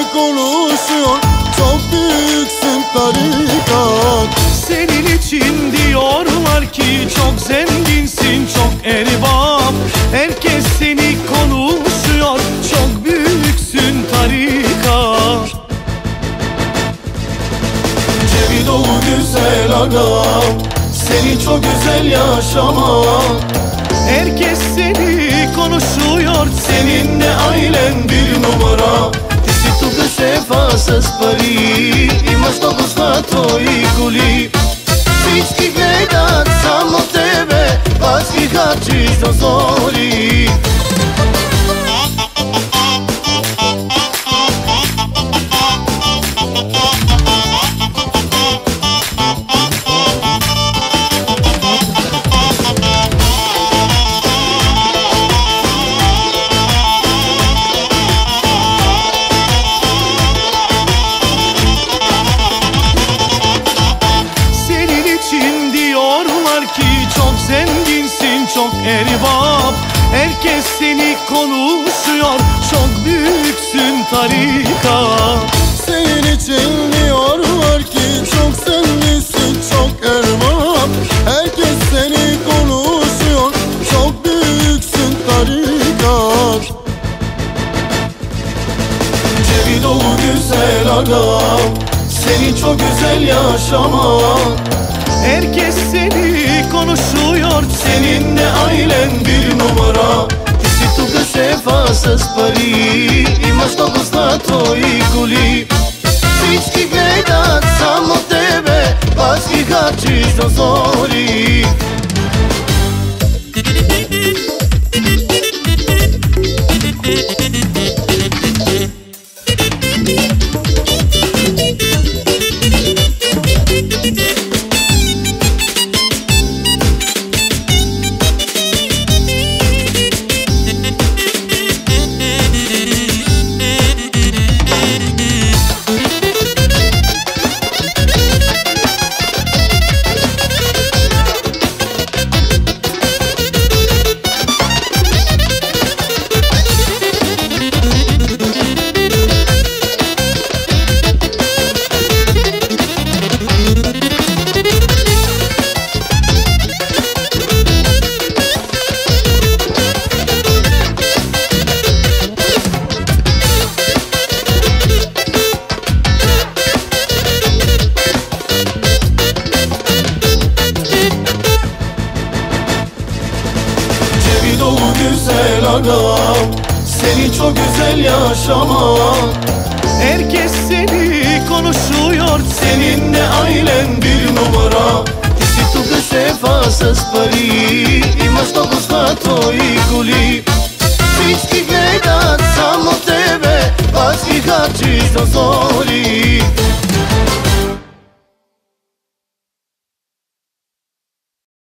konuşuyor, çok büyüksün tarikat. Senin için diyorlar ki çok zenginsin, çok erbap. Herkes seni konuşuyor, çok büyüksün tarikat. Cebi dolu güzel adam, seni çok güzel yaşama. Herkes seni konuşuyor, Seninle ailen bir numara. Ti si tu che sei falsa spari, imaš toliko zlato i kuli. Всички гледат само тебе, аз ги харчиш до зори. çok zenginsin, çok erbap. Herkes seni konuşuyor, çok büyüksün tarikat. Senin için diyorlar ki çok zenginsin, çok erbap. Herkes seni konuşuyor, çok büyüksün tarikat. Cebi dolu güzel adam, seni çok güzel yaşama. Herkes seni konuşuyor, seninle ailen bir numara. Ti si tu che sei falsa spari, imaš toliko zlato i kuli. Всички гледат само тебе, аз ги харчиш до зори. Dolu güzel adam, seni çok güzel yaşama. Herkes seni konuşuyor, seninle ailen bir numara. Ti si tu che sei falsa spari, imaš toliko zlato i kuli. Всички гледат само тебе, аз ги харчиш до зори.